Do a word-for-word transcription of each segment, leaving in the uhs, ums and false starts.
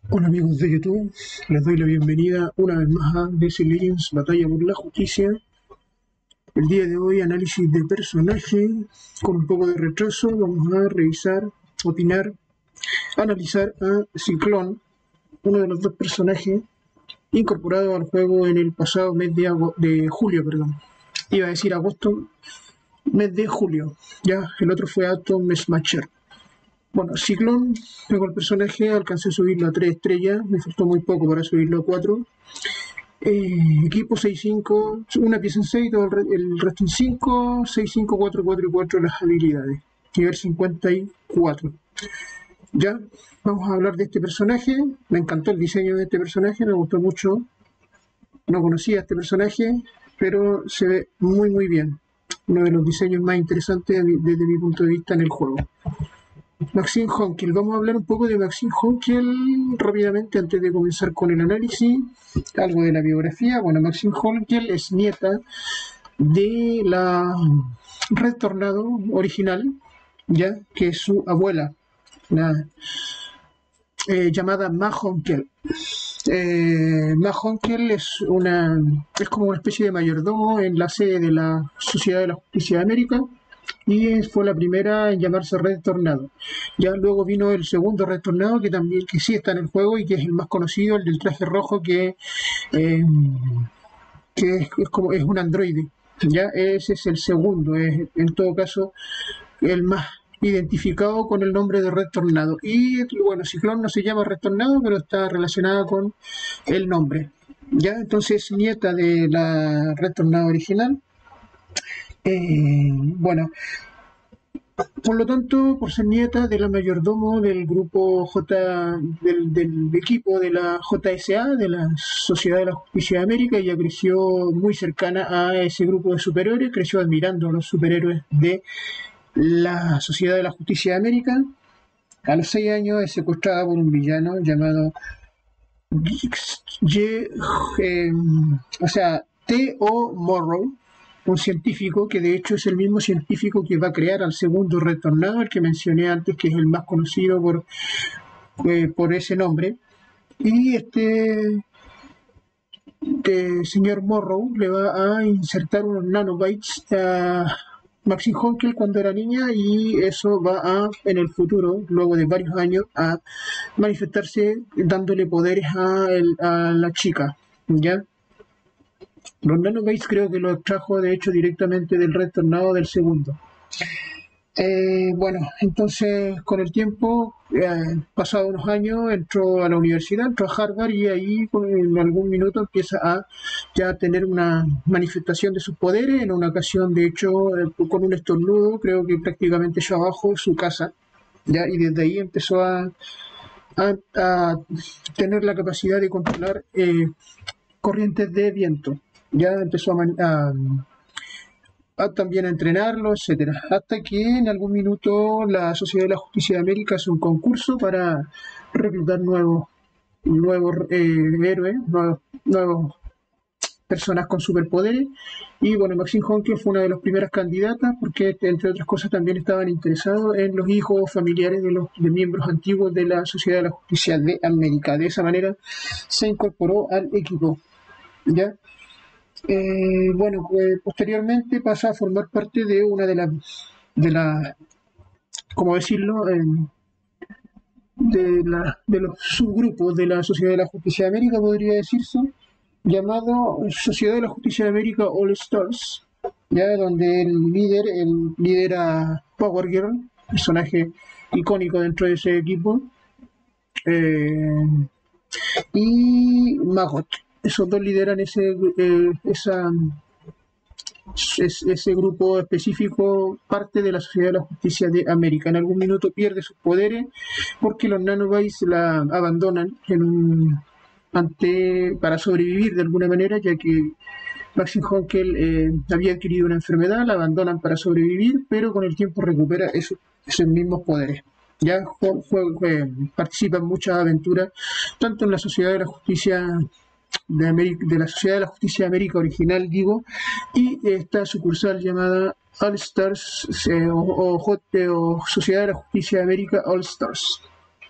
Hola amigos de YouTube, les doy la bienvenida una vez más a D C Legends Batalla por la Justicia. El día de hoy análisis de personaje con un poco de retraso. Vamos a revisar, opinar, analizar a Ciclón, uno de los dos personajes incorporados al juego en el pasado mes de, de julio, perdón. Iba a decir agosto, mes de julio. Ya, el otro fue Atom Smasher. Bueno, Ciclón, luego el personaje, alcancé a subirlo a tres estrellas, me faltó muy poco para subirlo a cuatro. Eh, equipo seis cinco, una pieza en seis, todo el, re el resto en cinco, seis cinco, cuatro cuatro y cuatro las habilidades. Nivel cincuenta y cuatro. Ya, vamos a hablar de este personaje. Me encantó el diseño de este personaje, me gustó mucho. No conocía a este personaje, pero se ve muy muy bien. Uno de los diseños más interesantes desde mi punto de vista en el juego. Maxine Honkiel, vamos a hablar un poco de Maxine Honkiel rápidamente antes de comenzar con el análisis, algo de la biografía. Bueno, Maxine Honkiel es nieta de la Red Tornado original, ya que es su abuela, la, eh, llamada Ma Honkiel. Eh, Ma Honkiel es una es como una especie de mayordomo en la sede de la Sociedad de la Justicia de América. Y fue la primera en llamarse Red Tornado. Ya luego vino el segundo Red Tornado, que también que sí está en el juego y que es el más conocido, el del traje rojo, que, eh, que es, es como es un androide. Ya ese es el segundo, es en todo caso el más identificado con el nombre de Red Tornado. Y bueno, Ciclón no se llama Red Tornado, pero está relacionada con el nombre. Ya entonces nieta de la Red Tornado original. Eh, bueno, por lo tanto, por ser nieta de la mayordomo del grupo J, del, del equipo de la J S A, de la Sociedad de la Justicia de América, ella creció muy cercana a ese grupo de superhéroes, creció admirando a los superhéroes de la Sociedad de la Justicia de América. A los seis años es secuestrada por un villano llamado G, eh, o sea, T O Morrow, un científico que de hecho es el mismo científico que va a crear al segundo Red Tornado, el que mencioné antes, que es el más conocido por, eh, por ese nombre. Y este, este señor Morrow le va a insertar unos nanobytes a Maxine Honkiel cuando era niña, y eso va a, en el futuro, luego de varios años, a manifestarse dándole poderes a, el, a la chica, ¿ya? Los nanobytes creo que los extrajo de hecho directamente del Red Tornado del segundo. Eh, bueno, entonces con el tiempo, eh, pasados unos años, entró a la universidad, entró a Harvard, y ahí en algún minuto empieza a ya tener una manifestación de sus poderes. En una ocasión, de hecho, eh, con un estornudo, creo que prácticamente echó abajo su casa, ya, y desde ahí empezó a, a, a tener la capacidad de controlar eh, corrientes de viento. Ya empezó a, a, a también a entrenarlo, etcétera. Hasta que en algún minuto la Sociedad de la Justicia de América hace un concurso para reclutar nuevos, nuevos eh, héroes, nuevos, nuevos personas con superpoderes. Y bueno, Maxine Honkiel fue una de las primeras candidatas porque, entre otras cosas, también estaban interesados en los hijos familiares de los de miembros antiguos de la Sociedad de la Justicia de América. De esa manera se incorporó al equipo, ¿ya? Eh, bueno, pues posteriormente pasa a formar parte de una de las, de la, ¿cómo decirlo? Eh, de, la, de los subgrupos de la Sociedad de la Justicia de América, podría decirse, llamado Sociedad de la Justicia de América All Stars, ya donde el líder, el líder a Power Girl, personaje icónico dentro de ese equipo, eh, y Maggot. Esos dos lideran ese, eh, esa, ese grupo específico, parte de la Sociedad de la Justicia de América. En algún minuto pierde sus poderes porque los nanobytes la abandonan en un, ante, para sobrevivir de alguna manera, ya que Maxine Honkiel eh, había adquirido una enfermedad, la abandonan para sobrevivir, pero con el tiempo recupera esos, esos mismos poderes. Ya jue, jue, participa en muchas aventuras, tanto en la Sociedad de la Justicia de, América, de la Sociedad de la Justicia de América original, digo, y esta sucursal llamada All Stars, eh, o, o, o Sociedad de la Justicia de América All Stars.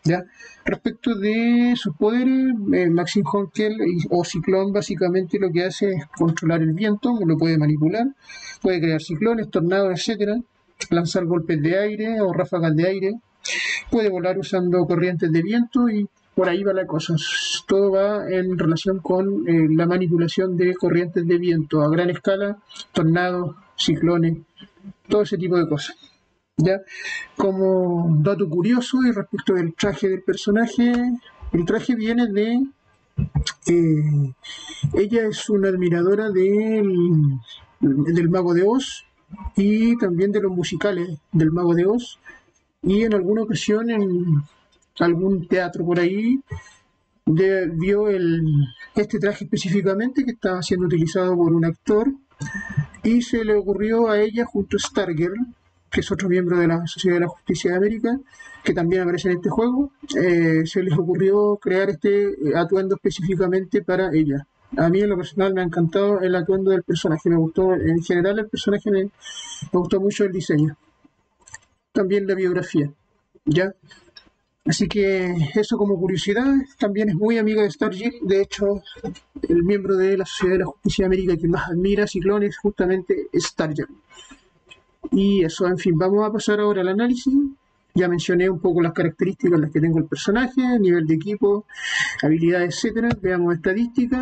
¿ya? Respecto de sus poderes, eh, Maxim Honkel o Ciclón básicamente lo que hace es controlar el viento, lo puede manipular, puede crear ciclones, tornados, etcétera, lanzar golpes de aire o ráfagas de aire, puede volar usando corrientes de viento y por ahí va la cosa. Todo va en relación con eh, la manipulación de corrientes de viento a gran escala, tornados, ciclones, todo ese tipo de cosas. ¿Ya? Como dato curioso y respecto del traje del personaje, el traje viene de... Eh, ella es una admiradora del, del Mago de Oz y también de los musicales del Mago de Oz, y en alguna ocasión en algún teatro por ahí de, vio el, este traje específicamente que estaba siendo utilizado por un actor y se le ocurrió a ella junto a Stargirl, que es otro miembro de la Sociedad de la Justicia de América, que también aparece en este juego, eh, se les ocurrió crear este atuendo específicamente para ella. A mí en lo personal me ha encantado el atuendo del personaje, me gustó en general el personaje, me, me gustó mucho el diseño. También la biografía, ¿ya? Así que eso como curiosidad. También es muy amiga de Stargirl, de hecho el miembro de la Sociedad de la Justicia de América que más admira a Ciclón es justamente Stargirl. Y eso, en fin, vamos a pasar ahora al análisis. Ya mencioné un poco las características en las que tengo el personaje, nivel de equipo, habilidades, etcétera. Veamos estadísticas.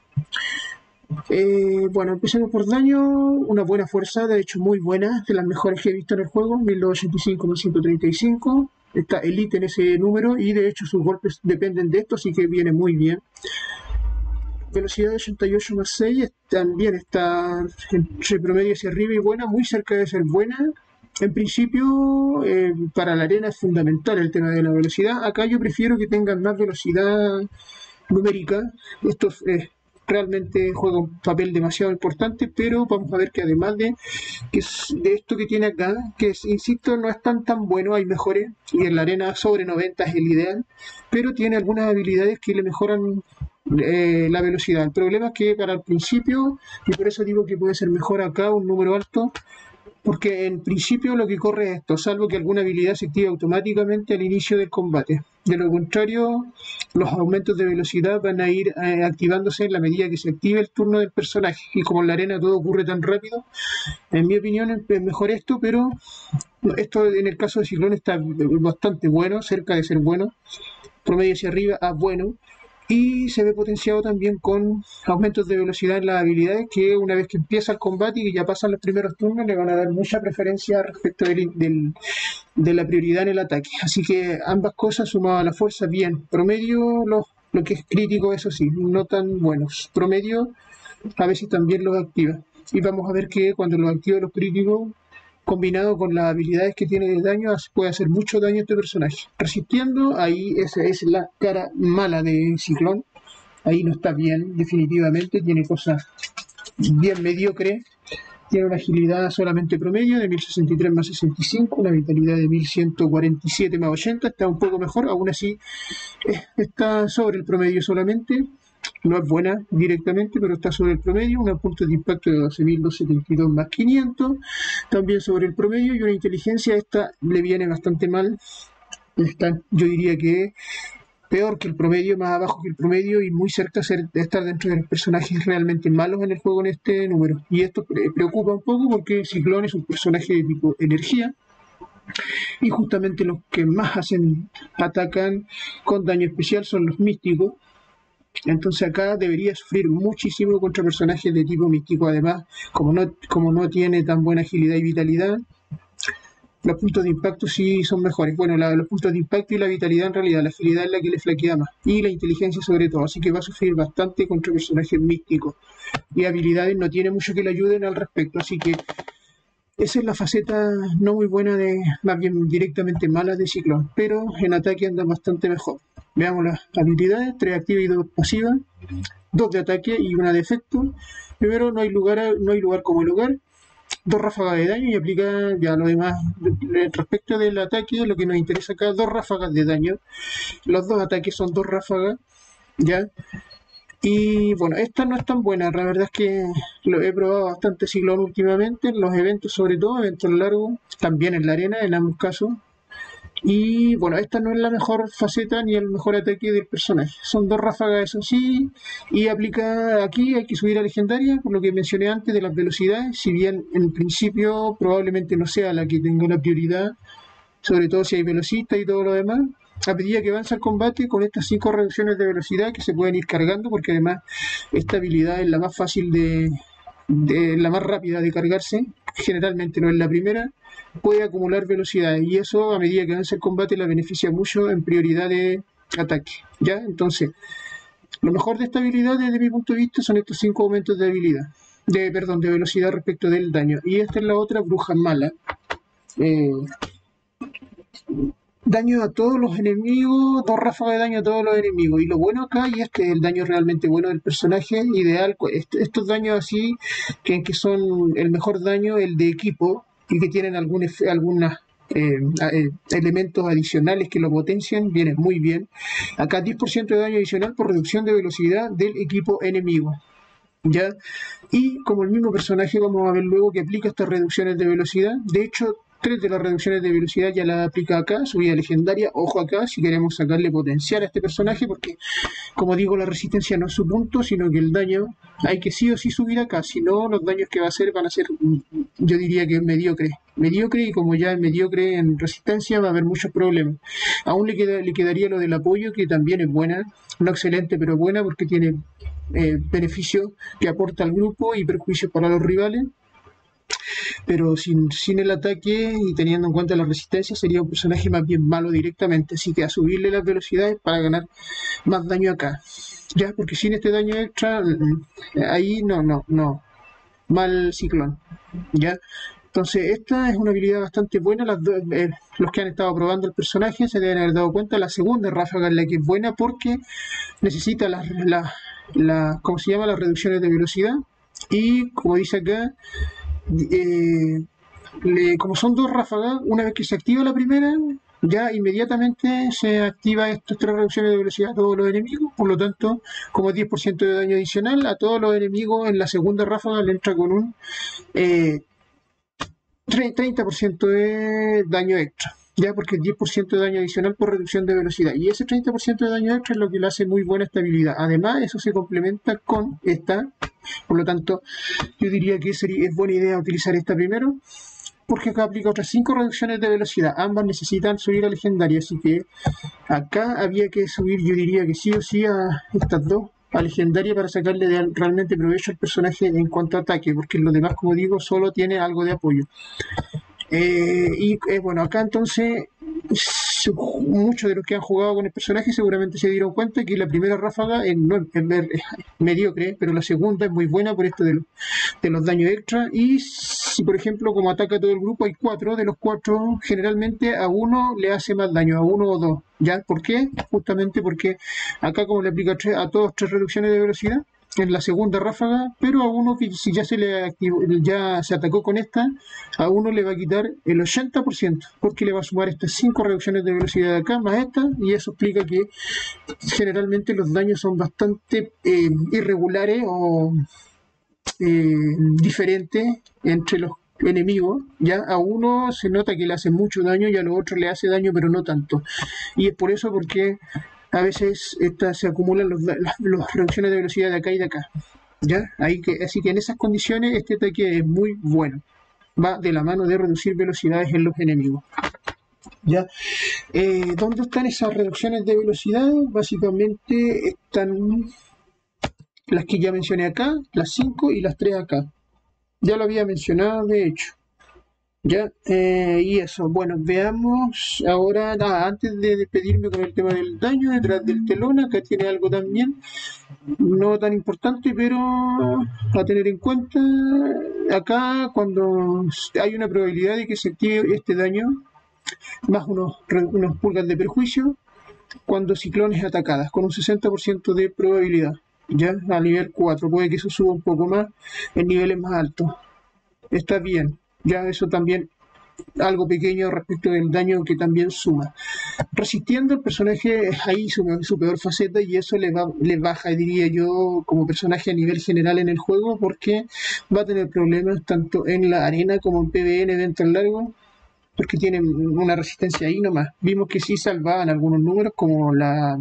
Eh, bueno, empecemos por daño. Una buena fuerza, de hecho muy buena, de las mejores que he visto en el juego, mil doscientos ochenta y cinco más ciento treinta y cinco. Está elite en ese número y de hecho sus golpes dependen de esto, así que viene muy bien. Velocidad de ochenta y ocho más seis también está entre promedio hacia arriba y buena, muy cerca de ser buena. En principio, eh, para la arena es fundamental el tema de la velocidad. Acá yo prefiero que tengan más velocidad numérica. Esto es, realmente juega un papel demasiado importante, pero vamos a ver que además de, que es de esto que tiene acá, que es, insisto, no es tan tan bueno, hay mejores, y en la arena sobre noventa es el ideal, pero tiene algunas habilidades que le mejoran eh, la velocidad. El problema es que para el principio, y por eso digo que puede ser mejor acá un número alto, porque en principio lo que corre es esto, salvo que alguna habilidad se active automáticamente al inicio del combate. De lo contrario, los aumentos de velocidad van a ir eh, activándose en la medida que se active el turno del personaje. Y como en la arena todo ocurre tan rápido, en mi opinión es mejor esto, pero esto en el caso de Ciclón está bastante bueno, cerca de ser bueno, promedio hacia arriba a bueno. Y se ve potenciado también con aumentos de velocidad en las habilidades que una vez que empieza el combate y que ya pasan los primeros turnos le van a dar mucha preferencia respecto del, del, de la prioridad en el ataque. Así que ambas cosas sumadas a la fuerza, bien. Promedio, lo, lo que es crítico, eso sí, no tan buenos. Promedio a veces también los activa. Y vamos a ver que cuando los activa los críticos, combinado con las habilidades que tiene de daño, puede hacer mucho daño a este personaje. Resistiendo, ahí esa es la cara mala de Ciclón. Ahí no está bien, definitivamente. Tiene cosas bien mediocres. Tiene una agilidad solamente promedio de mil sesenta y tres más sesenta y cinco, una vitalidad de mil ciento cuarenta y siete más ochenta. Está un poco mejor, aún así está sobre el promedio solamente. No es buena directamente, pero está sobre el promedio. Un punto de impacto de doce mil doscientos setenta y dos más quinientos, también sobre el promedio. Y una inteligencia, esta le viene bastante mal. Está, yo diría que peor que el promedio, más abajo que el promedio y muy cerca de estar dentro de los personajes realmente malos en el juego en este número. Y esto preocupa un poco porque Ciclón es un personaje de tipo energía. Y justamente los que más hacen, atacan con daño especial son los místicos. Entonces acá debería sufrir muchísimo contra personajes de tipo místico. Además, como no, como no tiene tan buena agilidad y vitalidad, los puntos de impacto sí son mejores. Bueno, la, los puntos de impacto y la vitalidad en realidad, la agilidad es la que le flaquea más. Y la inteligencia sobre todo, así que va a sufrir bastante contra personajes místicos. Y habilidades no tiene mucho que le ayuden al respecto, así que esa es la faceta no muy buena, de más bien directamente mala de Ciclón, pero en ataque anda bastante mejor. Veamos las habilidades, tres activas y dos pasivas, dos de ataque y una de efecto. Primero, no hay lugar, a, no hay lugar como el lugar, dos ráfagas de daño y aplica ya lo demás. Respecto del ataque, lo que nos interesa acá, dos ráfagas de daño. Los dos ataques son dos ráfagas, ya. Y bueno, esta no es tan buena, la verdad es que lo he probado bastante Ciclón últimamente, en los eventos sobre todo, eventos largos, también en la arena en ambos casos. Y bueno, esta no es la mejor faceta ni el mejor ataque del personaje. Son dos ráfagas, eso sí, y aplica aquí, hay que subir a legendaria, por lo que mencioné antes de las velocidades, si bien en principio probablemente no sea la que tenga la prioridad, sobre todo si hay velocistas y todo lo demás. A medida que avanza el combate, con estas cinco reducciones de velocidad que se pueden ir cargando, porque además esta habilidad es la más fácil de, de la más rápida de cargarse, generalmente no es la primera, puede acumular velocidad y eso a medida que avanza el combate la beneficia mucho en prioridad de ataque. ¿Ya? Entonces, lo mejor de esta habilidad desde mi punto de vista son estos cinco aumentos de habilidad, de perdón, de velocidad respecto del daño. Y esta es la otra, bruja mala. Eh, daño a todos los enemigos, dos ráfagas de daño a todos los enemigos. Y lo bueno acá, y este es el daño realmente bueno del personaje, ideal, estos daños así, que, que son el mejor daño, el de equipo, y que tienen algún, algunas eh, eh, elementos adicionales que lo potencian, viene muy bien. Acá diez por ciento de daño adicional por reducción de velocidad del equipo enemigo. ¿Ya? Y como el mismo personaje vamos a ver luego que aplica estas reducciones de velocidad. De hecho, tres de las reducciones de velocidad ya las aplica acá, subida legendaria. Ojo acá si queremos sacarle potencial a este personaje, porque como digo, la resistencia no es su punto, sino que el daño hay que sí o sí subir acá, si no los daños que va a hacer van a ser, yo diría que mediocre. Mediocre, y como ya es mediocre en resistencia va a haber muchos problemas. Aún le, queda, le quedaría lo del apoyo, que también es buena, no excelente pero buena, porque tiene eh, beneficios que aporta al grupo y perjuicios para los rivales. Pero sin, sin el ataque y teniendo en cuenta la resistencia sería un personaje más bien malo directamente, así que a subirle las velocidades para ganar más daño acá, ya, porque sin este daño extra ahí no, no, no, mal ciclón, ya. Entonces esta es una habilidad bastante buena. Las do, eh, los que han estado probando el personaje se deben haber dado cuenta. La segunda ráfaga es la que es buena porque necesita las, la, la, ¿cómo se llama? Las reducciones de velocidad, y como dice acá, eh, le, como son dos ráfagas, una vez que se activa la primera, ya inmediatamente se activa estas tres reducciones de velocidad a todos los enemigos. Por lo tanto, como diez por ciento de daño adicional a todos los enemigos en la segunda ráfaga le entra con un eh, treinta por ciento de daño extra, ya, porque diez por ciento de daño adicional por reducción de velocidad, y ese treinta por ciento de daño extra es lo que le hace muy buena estabilidad. Además, eso se complementa con esta, por lo tanto yo diría que sería, es buena idea utilizar esta primero, porque acá aplica otras cinco reducciones de velocidad. Ambas necesitan subir a legendaria, así que acá había que subir, yo diría que sí o sí, a estas dos a legendaria para sacarle de, realmente provecho al personaje en cuanto a ataque, porque lo demás, como digo, solo tiene algo de apoyo. Eh, y eh, bueno, acá entonces muchos de los que han jugado con el personaje seguramente se dieron cuenta que la primera ráfaga es, no, es, es mediocre, pero la segunda es muy buena por esto de, lo, de los daños extra. Y si por ejemplo como ataca a todo el grupo hay cuatro, de los cuatro generalmente a uno le hace más daño, a uno o dos. ¿Ya? ¿Por qué? Justamente porque acá como le aplica a todos tres reducciones de velocidad en la segunda ráfaga, pero a uno que si ya se le activó, ya se atacó con esta, a uno le va a quitar el ochenta por ciento, porque le va a sumar estas cinco reducciones de velocidad de acá, más esta, y eso explica que generalmente los daños son bastante eh, irregulares o eh, diferentes entre los enemigos. Ya a uno se nota que le hace mucho daño y a los otros le hace daño pero no tanto, y es por eso porque a veces esta, se acumulan los, las, las reducciones de velocidad de acá y de acá, ¿ya? Ahí que, así que en esas condiciones este ataque es muy bueno, va de la mano de reducir velocidades en los enemigos, ¿ya? Eh, ¿Dónde están esas reducciones de velocidad? Básicamente están las que ya mencioné acá, las cinco y las tres acá, ya lo había mencionado de hecho. Ya, eh, y eso, bueno, veamos ahora, nada, antes de despedirme con el tema del daño, detrás del telón, acá tiene algo también, no tan importante, pero a tener en cuenta, acá cuando hay una probabilidad de que se active este daño, más unos, unos pulgas de perjuicio, cuando ciclones atacadas, con un sesenta por ciento de probabilidad, ya, a nivel cuatro, puede que eso suba un poco más en niveles más altos, está bien. Ya eso también, algo pequeño respecto del daño que también suma. Resistiendo, el personaje es ahí su, su peor faceta, y eso le, va, le baja, diría yo, como personaje a nivel general en el juego, porque va a tener problemas tanto en la arena como en PvE en eventos largos, porque tienen una resistencia ahí nomás. Vimos que sí salvaban algunos números como la,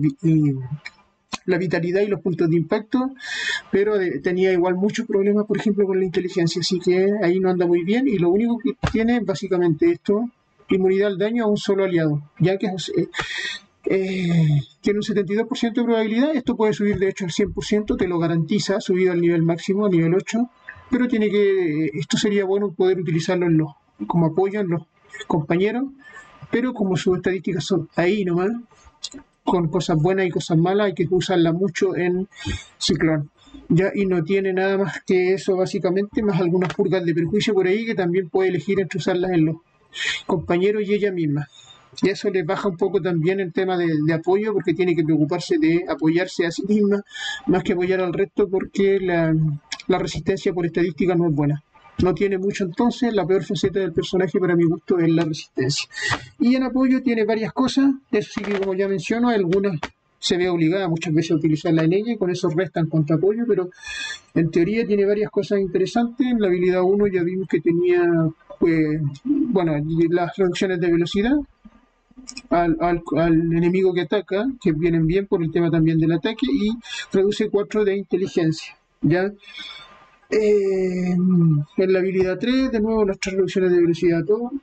la vitalidad y los puntos de impacto, pero de, tenía igual muchos problemas, por ejemplo, con la inteligencia, así que ahí no anda muy bien y lo único que tiene es básicamente esto, inmunidad al daño a un solo aliado, ya que eh, eh, tiene un setenta y dos por ciento de probabilidad, esto puede subir de hecho al cien por ciento, te lo garantiza, subido al nivel máximo, a nivel ocho, pero tiene que, esto sería bueno poder utilizarlo en los, como apoyo en los compañeros, pero como sus estadísticas son ahí nomás, con cosas buenas y cosas malas, hay que usarla mucho en Ciclón. Ya, y no tiene nada más que eso básicamente, más algunas purgas de perjuicio por ahí que también puede elegir entre usarlas en los compañeros y ella misma. Y eso le baja un poco también el tema de, de apoyo, porque tiene que preocuparse de apoyarse a sí misma más que apoyar al resto, porque la, la resistencia por estadística no es buena. No tiene mucho, entonces la peor faceta del personaje para mi gusto es la resistencia. Y en apoyo tiene varias cosas, eso sí que como ya menciono, algunas se ve obligada muchas veces a utilizarla en ella y con eso restan contra apoyo, pero en teoría tiene varias cosas interesantes. En la habilidad uno ya vimos que tenía, pues, bueno, las reducciones de velocidad al, al, al enemigo que ataca, que vienen bien por el tema también del ataque, y reduce cuatro de inteligencia, ¿ya? Eh, en la habilidad tres, de nuevo las tres reducciones de velocidad a todo.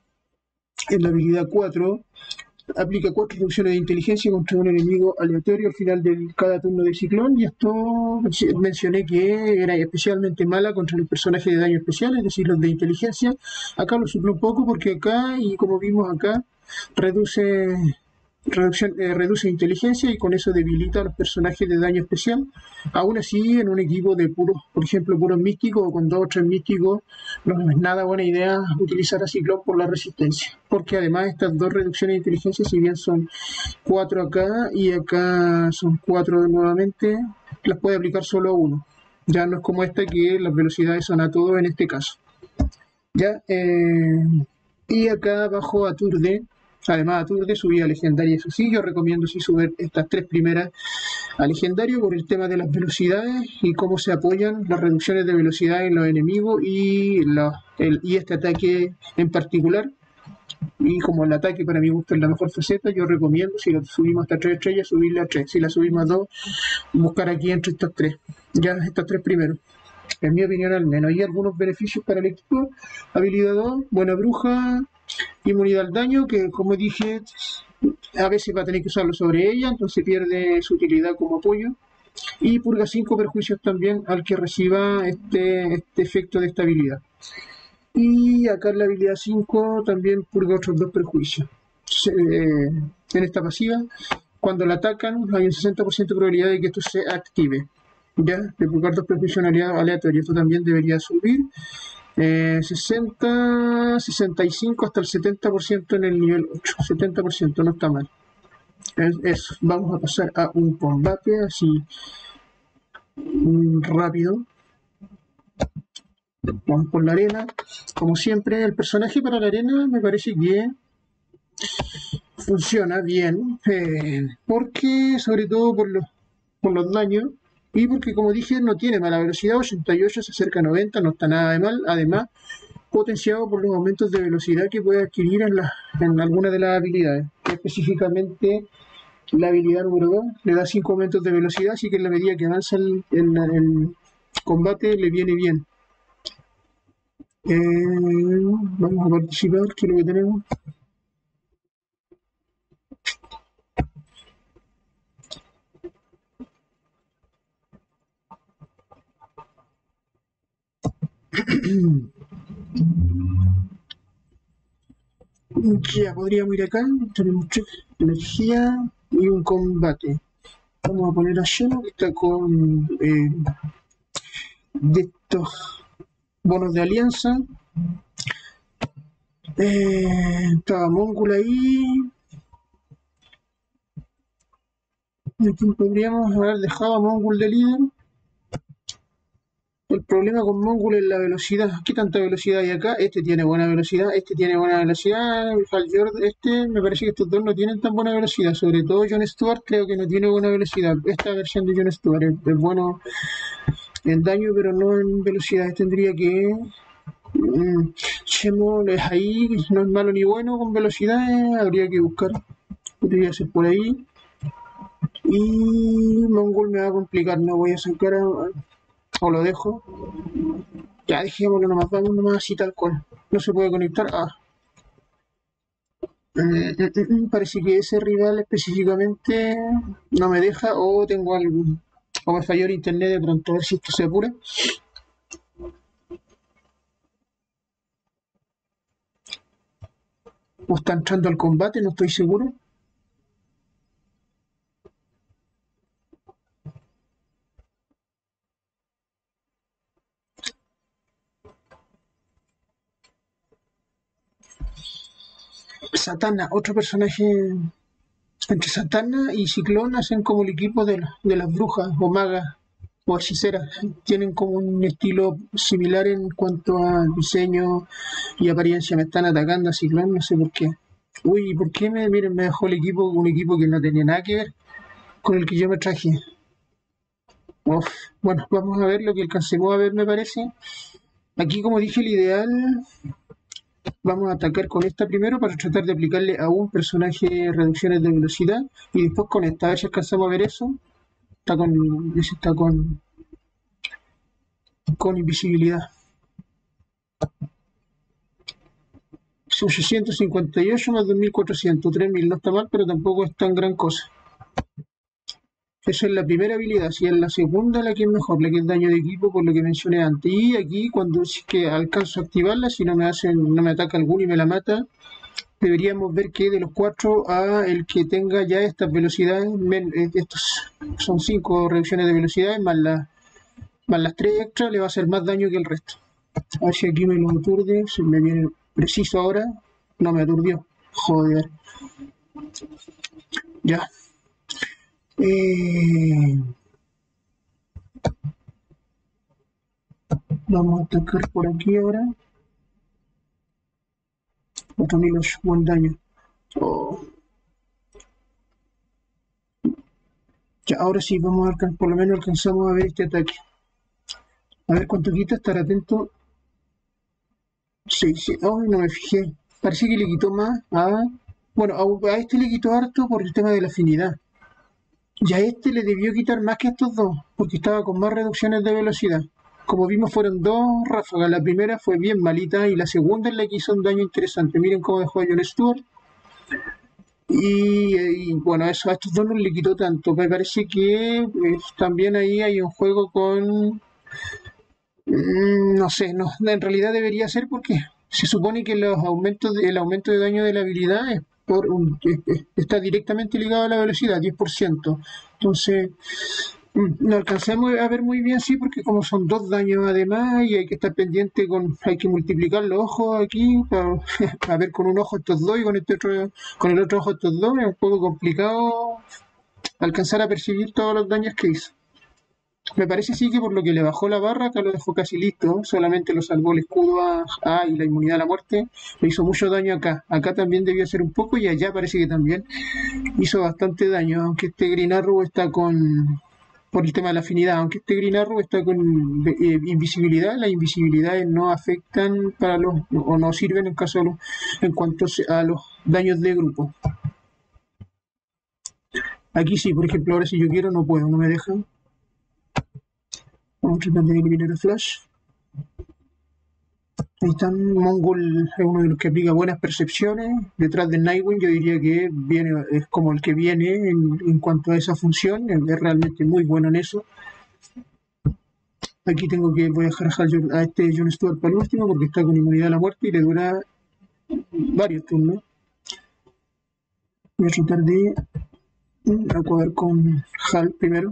En la habilidad cuatro, aplica cuatro reducciones de inteligencia contra un enemigo aleatorio al final de cada turno de Ciclón. Y esto mencioné que era especialmente mala contra los personajes de daño especial, es decir, los de inteligencia. Acá lo suple un poco porque acá, y como vimos acá, reduce Reducción, eh, reduce inteligencia y con eso debilita a los personajes de daño especial. Aún así, en un equipo de puros, por ejemplo, puros místicos o con dos o tres místicos, no es nada buena idea utilizar a Ciclón por la resistencia. Porque además estas dos reducciones de inteligencia, si bien son cuatro acá y acá son cuatro nuevamente, las puede aplicar solo a uno. Ya no es como esta que las velocidades son a todo en este caso. Ya, eh, y acá abajo aturde. Además, aturde, subida a legendaria, eso sí, yo recomiendo sí subir estas tres primeras a legendario por el tema de las velocidades y cómo se apoyan las reducciones de velocidad en los enemigos y, la, el, y este ataque en particular. Y como el ataque para mi gusto es la mejor faceta, yo recomiendo, si lo subimos hasta tres estrellas, subirle a tres. Si la subimos a dos, buscar aquí entre estas tres. Ya estas tres primeros. En mi opinión al menos. Hay algunos beneficios para el equipo. Habilidad dos, buena bruja, inmunidad al daño, que como dije, a veces va a tener que usarlo sobre ella, entonces pierde su utilidad como apoyo. Y purga cinco perjuicios también al que reciba este, este efecto de estabilidad. Y acá en la habilidad cinco también purga otros dos perjuicios. Eh, en esta pasiva, cuando la atacan, hay un sesenta por ciento de probabilidad de que esto se active. Ya, de purgar dos perjuicios aleatorios, esto también debería subir. Eh, sesenta, sesenta y cinco hasta el setenta por ciento en el nivel ocho, setenta por ciento, no está mal. Es, eso, vamos a pasar a un combate así rápido. Vamos por la arena, como siempre. El personaje para la arena me parece que funciona bien, eh, porque sobre todo por los, por los daños. Y porque, como dije, no tiene mala velocidad, ochenta y ocho se acerca a noventa, no está nada de mal. Además, potenciado por los aumentos de velocidad que puede adquirir en, la, en alguna de las habilidades. Específicamente, la habilidad número dos le da cinco aumentos de velocidad, así que en la medida que avanza el, el, el combate le viene bien. Eh, vamos a participar, que es lo que tenemos. Ya podríamos ir acá, tenemos tres energía y un combate. Vamos a poner a Sheno, que está con eh, de estos bonos de alianza. Eh, estaba Mongul ahí. Aquí podríamos haber dejado a Mongul de líder. El problema con Mongul es la velocidad. ¿Qué tanta velocidad hay acá? Este tiene buena velocidad, este tiene buena velocidad. Haljord, este, me parece que estos dos no tienen tan buena velocidad. Sobre todo Jon Stewart creo que no tiene buena velocidad. Esta versión de Jon Stewart es, es bueno en daño, pero no en velocidad. Tendría que Mm, Chemol es ahí, no es malo ni bueno con velocidades, habría que buscar. Podría ser por ahí. Y Mongol me va a complicar, no voy a sacar a, o lo dejo. Ya dejémoslo nomás, vamos nomás así tal cual. No se puede conectar. Ah. Mm, mm, mm, parece que ese rival específicamente no me deja o tengo algún. O me falló el internet de pronto, a ver si esto se apura. O está entrando al combate, no estoy seguro. Satana, otro personaje entre Satana y Ciclón hacen como el equipo de, la- de las brujas o magas o hechiceras. Tienen como un estilo similar en cuanto a diseño y apariencia. Me están atacando a Ciclón, no sé por qué. Uy, ¿por qué me, miren, me dejó el equipo, un equipo que no tenía nada que ver con el que yo me traje? Uf, bueno, vamos a ver lo que alcancemos a ver, me parece. Aquí, como dije, el ideal, vamos a atacar con esta primero para tratar de aplicarle a un personaje reducciones de velocidad y después con esta, a ver si alcanzamos a ver eso. Está con, ese está con, con invisibilidad. ochocientos cincuenta y ocho más dos mil cuatrocientos, tres mil, no está mal, pero tampoco es tan gran cosa. Esa es la primera habilidad, si es la segunda la que es mejor, la que es daño de equipo por lo que mencioné antes. Y aquí cuando si es que alcanzo a activarla, si no me hacen, no me ataca alguno y me la mata, deberíamos ver que de los cuatro a el que tenga ya estas velocidades, men- eh, estos son cinco reducciones de velocidades más, la- más las tres extras, le va a hacer más daño que el resto. A ver si aquí me lo aturde, se me viene preciso ahora, no me aturdió, joder, ya. Eh, Vamos a atacar por aquí ahora, cuatro mil ocho, buen daño. Oh, ya, ahora sí, vamos a alcanzar, por lo menos alcanzamos a ver este ataque. A ver cuánto quita, estar atento. Sí, sí, oh, no me fijé. Parece que le quitó más a... Bueno, a, a este le quitó harto por el tema de la afinidad. Y a este le debió quitar más que a estos dos, porque estaba con más reducciones de velocidad. Como vimos, fueron dos ráfagas. La primera fue bien malita y la segunda es la que hizo un daño interesante. Miren cómo dejó a Jon Stewart. Y, y, bueno, eso a estos dos no le quitó tanto. Me parece que eh, también ahí hay un juego con... mm, no sé, no, en realidad debería ser porque se supone que los aumentos de- el aumento de daño de la habilidad es por un- es- es- está directamente ligado a la velocidad, diez por ciento. Entonces, mm, no alcancemos a ver muy bien, sí, porque como son dos daños además y hay que estar pendiente con, hay que multiplicar los ojos aquí para, a ver con un ojo estos dos y con este otro, con el otro ojo estos dos, es un poco complicado alcanzar a percibir todos los daños que hizo. Me parece sí que por lo que le bajó la barra, acá lo dejó casi listo, solamente lo salvó el escudo a, a y la inmunidad a la muerte, le hizo mucho daño acá. Acá también debió hacer un poco y allá parece que también hizo bastante daño, aunque este Green Arrow está con, por el tema de la afinidad, aunque este Green Arrow está con eh, invisibilidad, las invisibilidades no afectan para los, o no sirven en caso de los, en cuanto a los daños de grupo. Aquí sí, por ejemplo, ahora si yo quiero no puedo, no me dejan. Vamos a tratar de eliminar el flash. Ahí están, Mongol es uno de los que aplica buenas percepciones. Detrás de Nightwing yo diría que viene, es como el que viene en, en cuanto a esa función. Es realmente muy bueno en eso. Aquí tengo que, voy a dejar a este Jon Stewart para el último porque está con inmunidad a la muerte y le dura varios turnos. Voy a tratar de acabar con Hal primero.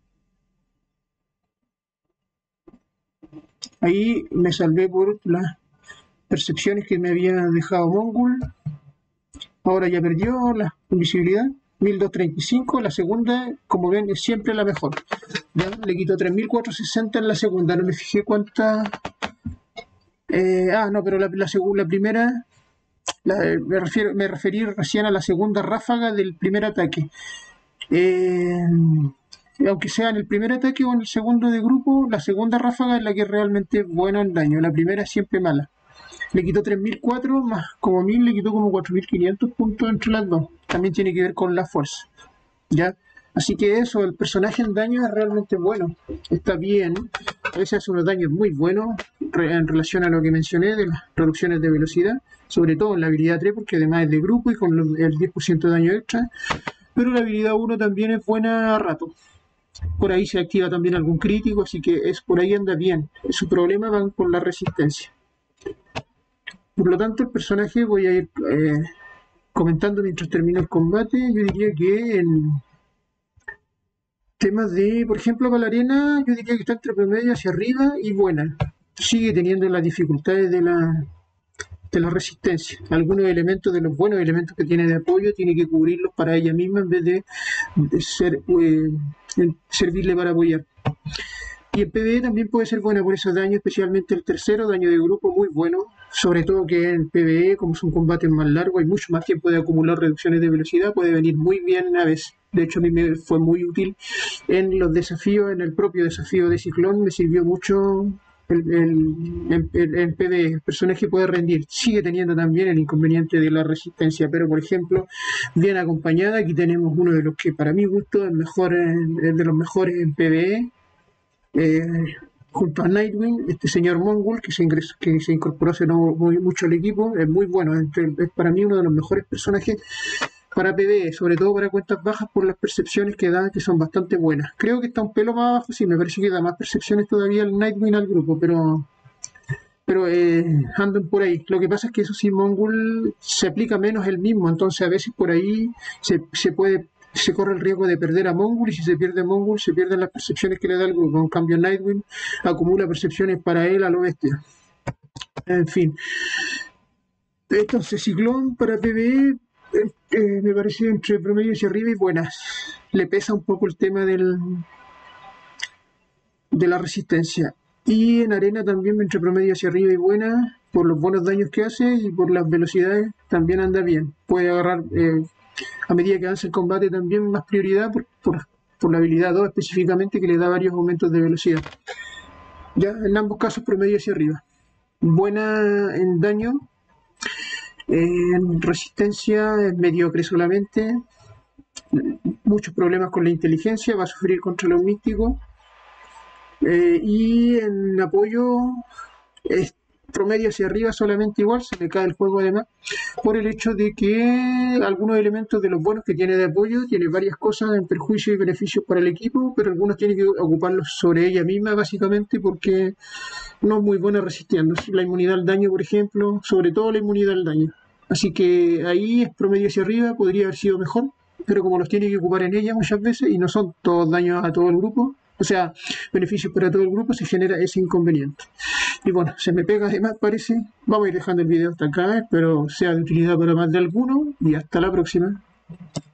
Ahí me salvé por las percepciones que me había dejado Mongol. Ahora ya perdió la invisibilidad. mil doscientos treinta y cinco, la segunda, como ven, es siempre la mejor. ¿Ya? Le quito tres mil cuatrocientos sesenta en la segunda, no me fijé cuánta. Eh, ah, no, pero la, la, la primera, la, me, refiero, me referí recién a la segunda ráfaga del primer ataque. Eh, aunque sea en el primer ataque o en el segundo de grupo, la segunda ráfaga es la que es realmente buena en daño, la primera es siempre mala. Le quitó tres mil cuatro más como mil, le quitó como cuatro mil quinientos puntos entre las dos. También tiene que ver con la fuerza. ¿Ya? Así que eso, el personaje en daño es realmente bueno. Está bien. A veces hace unos daños muy buenos en relación a lo que mencioné de las reducciones de velocidad. Sobre todo en la habilidad tres, porque además es de grupo y con el diez por ciento de daño extra. Pero la habilidad uno también es buena a rato. Por ahí se activa también algún crítico, así que es por ahí anda bien. Su problema va con la resistencia. Por lo tanto, el personaje voy a ir eh, comentando mientras termino el combate. Yo diría que en temas de, por ejemplo, para la arena, yo diría que está entre promedio hacia arriba y buena. Sigue teniendo las dificultades de la, de la resistencia. Algunos elementos de los buenos elementos que tiene de apoyo tiene que cubrirlos para ella misma en vez de, de ser, eh, servirle para apoyar. Y en PvE también puede ser buena por esos daños, especialmente el tercero, daño de grupo, muy bueno. Sobre todo que en PvE, como son combates más largos, hay mucho más tiempo de acumular reducciones de velocidad, puede venir muy bien a veces. De hecho, a mí me fue muy útil en los desafíos, en el propio desafío de Ciclón, me sirvió mucho el, el, el, el PvE. El personaje puede rendir, sigue teniendo también el inconveniente de la resistencia, pero por ejemplo, bien acompañada, aquí tenemos uno de los que para mi gusto es mejor, es de los mejores en PvE. Eh, junto a Nightwing, este señor Mongul que se, ingresó, que se incorporó hace no muy, mucho al equipo, es muy bueno, entre, es para mí uno de los mejores personajes para PvE, sobre todo para cuentas bajas por las percepciones que da, que son bastante buenas. Creo que está un pelo más abajo, sí, me parece que da más percepciones todavía el Nightwing al grupo, pero pero eh, andan por ahí. Lo que pasa es que eso sí, Mongul se aplica menos el mismo, entonces a veces por ahí se, se puede se corre el riesgo de perder a Mongul, y si se pierde Mongul se pierden las percepciones que le da el grupo. En cambio Nightwing acumula percepciones para él a lo bestia. En fin, entonces Ciclón para PvE eh, eh, me parece entre promedio hacia arriba y buenas. Le pesa un poco el tema del de la resistencia, y en arena también entre promedio hacia arriba y buena por los buenos daños que hace y por las velocidades también anda bien. Puede agarrar eh, a medida que avanza el combate también más prioridad por, por, por la habilidad dos específicamente, que le da varios aumentos de velocidad. Ya en ambos casos promedio hacia arriba. Buena en daño, en resistencia es mediocre solamente. Muchos problemas con la inteligencia, va a sufrir contra los místicos. Eh, y en apoyo es promedio hacia arriba solamente igual, se le cae el juego además, por el hecho de que algunos elementos de los buenos que tiene de apoyo, tiene varias cosas en perjuicio y beneficios para el equipo, pero algunos tiene que ocuparlos sobre ella misma básicamente porque no es muy buena resistiendo. La inmunidad al daño, por ejemplo, sobre todo la inmunidad al daño. Así que ahí es promedio hacia arriba, podría haber sido mejor, pero como los tiene que ocupar en ella muchas veces y no son todos daños a todo el grupo, o sea, beneficios para todo el grupo, se genera ese inconveniente. Y bueno, se me pega además, parece. Vamos a ir dejando el video hasta acá, espero sea de utilidad para más de alguno y hasta la próxima.